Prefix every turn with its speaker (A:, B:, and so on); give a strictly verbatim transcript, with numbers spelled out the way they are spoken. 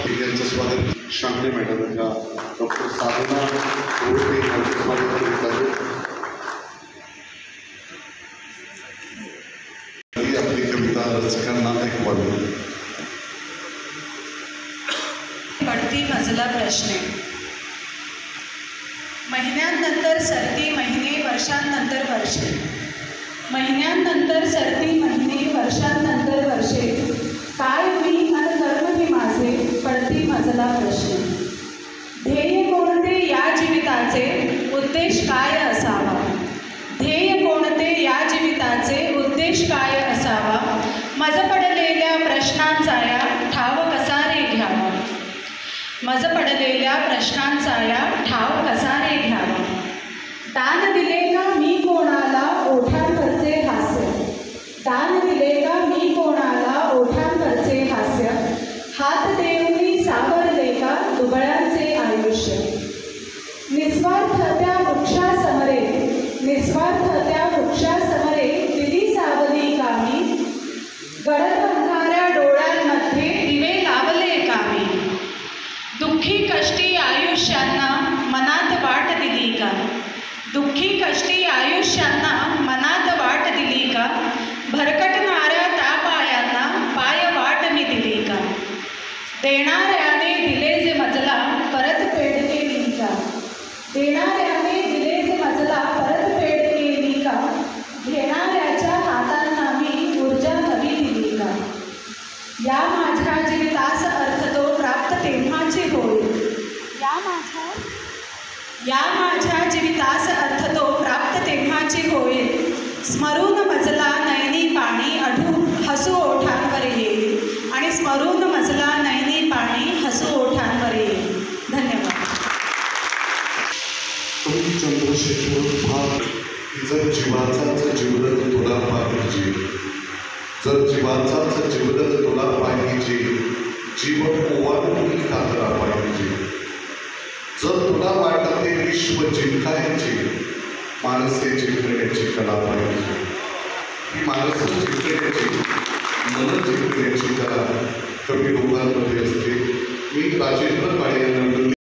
A: यांचं स्वागत शांती मॅडम या डॉक्टर साधना गोडके यांचं स्वागत करीत आहे. आपली कविता रसिकांना ऐकवावी.
B: पडती मजला प्रश्ने. महिन्यांनंतर सरती महिने, वर्षांनंतर वर्षे. महिन्यांनंतर सरती महिने, वर्षांनंतर वर्षे. काय मी आणि कर्म मी माझे, पडती मजला प्रश्ने. ध्येय कोणते या जीविताचे, उद्देश काय असावा. ध्येय कोणते या जीविताचे, उद्देश काय असावा. मज पडलेल्या प्रश्नांचा या ठाव कसा रे घ्यावा. मज पडलेल्या प्रश्नांचा या ठाव कसा रे घ्यावा. दान दिले का मी कोणाला, ओठांवरचे हास्य. दान दिले का मी कोणाला, ओठांवरचे हास्य. हात देऊनी सावरले का दुबळ्यांचे आयुष्य. निस्वार्थ त्या वृक्षासमरे, निस्वार्थ त्या वृक्षासमरे दिली सावली का मी. गडद अंधाऱ्या डोळ्यांमध्ये दिवे लावले का मी. दुःखी कष्टी आयुष्यांना मनात वाट दिली का. दुःखी कष्टी आयुष्यांना मनात वाट दिली का. भरकटणाऱ्या त्या पायांना पाय वाट मी दिली का. देणाऱ्याने दिले जे मजला परत फेड केली का. देणाऱ्याने दिले जे मजला परत फेड केली का. घेणाऱ्याच्या हातांना मी ऊर्जा नवी दिली का. या माझ्या जीवितास अर्थ तो प्राप्त तेव्हाची होईल. या माझ्या या माझ्या जीवितास अर्थ तो प्राप्त तेव्हाची होईल. स्मरून मजला नयनी पाणी अढू हसू ओठांवर येईल. आणि स्मरून मजला नयनी पाणी हसू ओठांवर येईल. धन्यवाद.
A: चंद्रशेखर भाग. जर जीवाचाच जीवलग तुला पाहिजे, जर जीवाचाच जीवलग तुला पाहिजे, जीव ओवाळून कातरा पाहिजे. जर तुला वाटते विश्व जिंकायचे, माणसे जिंकण्याची कला पाहिजे. ही माणसं जिंकण्याची, मन जिंकण्याची कला कवी लोकांमध्ये असते. मी राजेंद्र काळे यांना